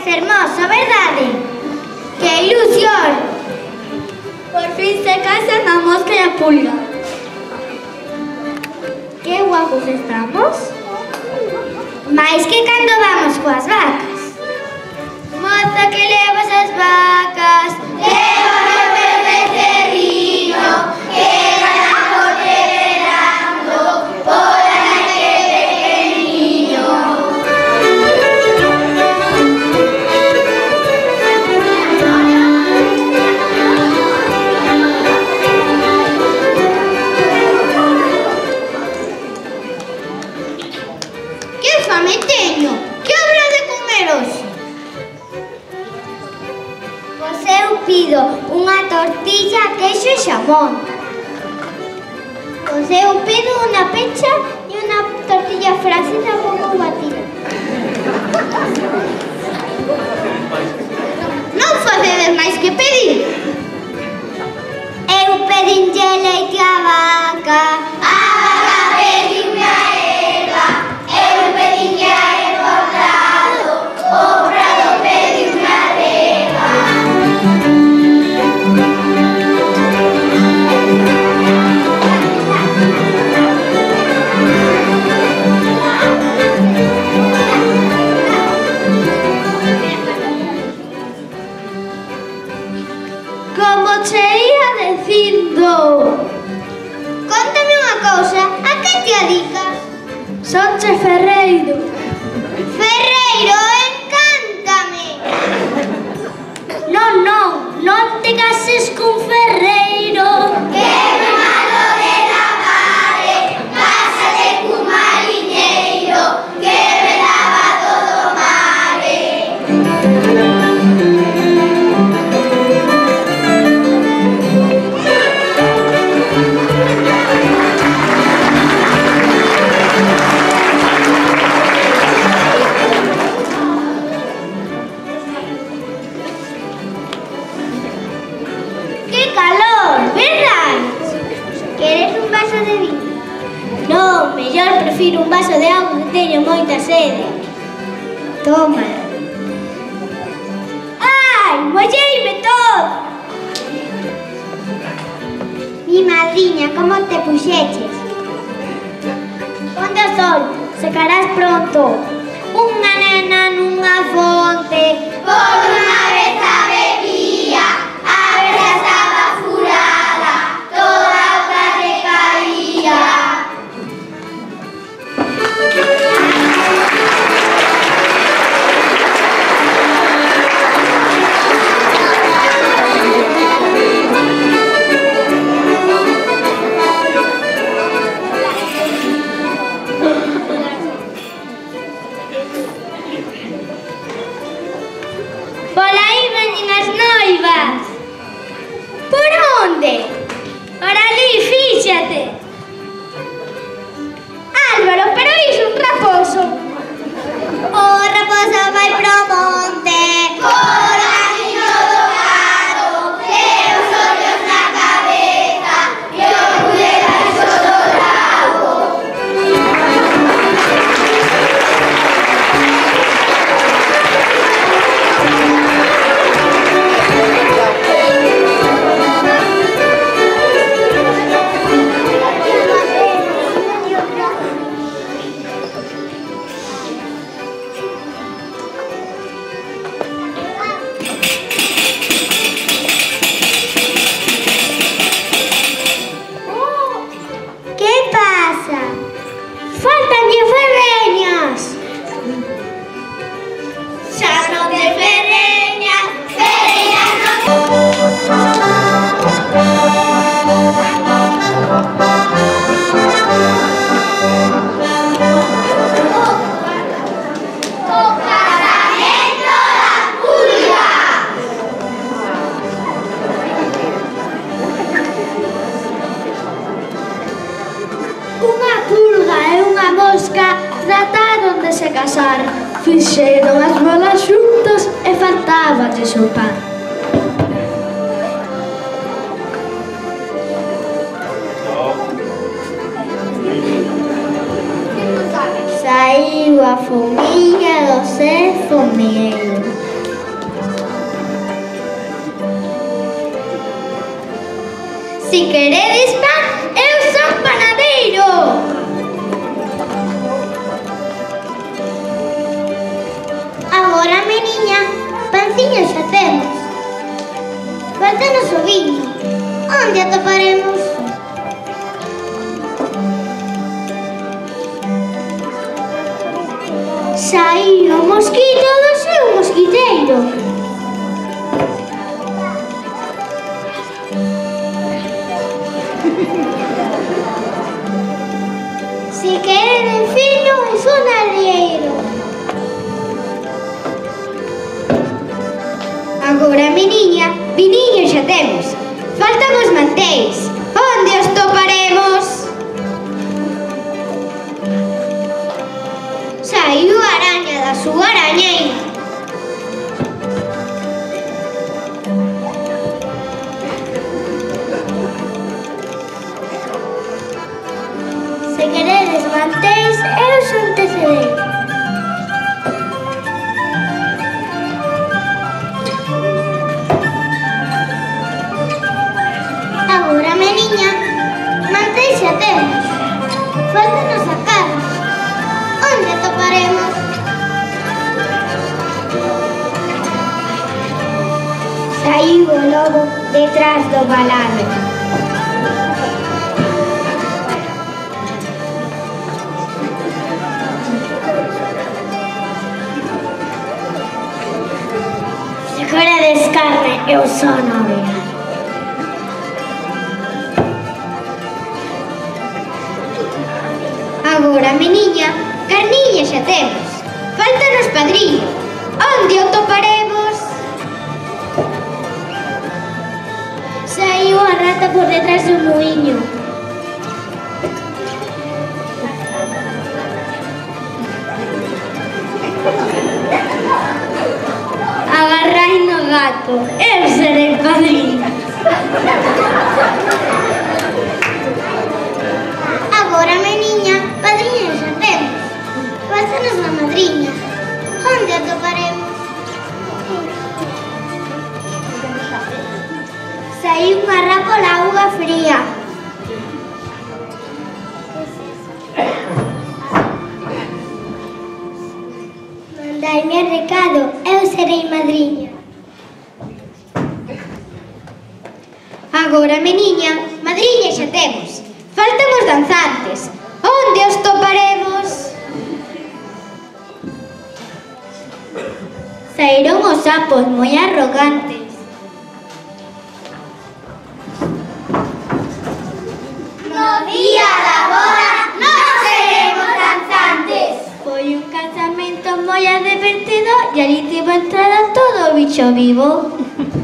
fermoso, verdade? Que ilusión! Por fin se casan a mosca e a pulga. Que guapos estamos. Mais que cando vamos coas vacas. Moza, que levas as vacas, Lévame o meu becerriño, que gana corderando, pola naquele pequeniño. que fame teño, que habrá de comer hoxe? Pois eu pido unha tortilla, queixo e xamón. Pois eu pido unha pecha e unha tortilla francesa pouco batida. Non facedes máis que pedir. Eu pedinlle leite a vaca pediume a erva, eu pedinlle a erva ao prado, o prado pediume a rega. Como che ia dicindo, contame unha cousa, a que te adicas? Sonche ferreiro. Ferreiro, encántame. Non te cases cun ferreiro. Que malo de la mare, cásate cun mariñeiro, que me lava todo mare. Que calor, verdad? Queres un vaso de vino? Non, mellor prefiro un vaso de auga que teño moita sede. Toma. Ai, molleime todo. Mi madriña, como te puxeches? Ponte o sol, secarás pronto. Unha nena nunha fonte, Por unha vez a bebía, a verga estaba furada, toda a auga le caía. pola aí veñen as noivas. Por onde? Por ali, fíxate. Álvaro, pero iso un raposo. O raposo vai pro monte, por camiño do gado, e os ollos na cabeza, e o culegaxo do rabo. Que pasa? Faltanlle ferreñas. Xa non de ferreñas, ferreñas non. O casamento da pulga. Unha pulga e unha mosca trataron de se casar. Fixeron as bolas xuntos e faltáballes o pan. Saiu a fomiña do ser fomeiro. Si queredes pan, eu son panadeiro. Agora, meniña, panciño xa temos. Faltanos o viño. Onde atoparemos? Saí o mosquito do seu mosquiteiro. Si queren fino e sonalieiro. Agora, meniña, viniño xa temos. Faltan os mantéis. Onde os toparemos? Saiu a araña da súa arañeira. Se queredes mantéis, eu son tecedeiro. Agora, meniña, mantéis xa temos. Faltanos a carne. Onde atoparemos? Saiu o lobo detrás do valado. Se queredes carne, eu son o veado. Agora, meniña, carniña xa temos. Faltanos padriño. Onde o toparemos? Saiu a rata por detrás do muiño. Agarrai no gato, eu serei padriño. Agora, meniña, padriña xa temos. Faltanos a madriña. Onde a toparemos? Saiu unha rá pola auga fría. Mandaime recado, eu serei madriña. Agora, meniña, madriña xa temos. Faltan os danzantes. Onde os toparemos? Saíron os sapos moi arrogantes. No día da boda non seremos danzantes. Foi un casamento moi divertido e ali tivo entrada todo o bicho vivo.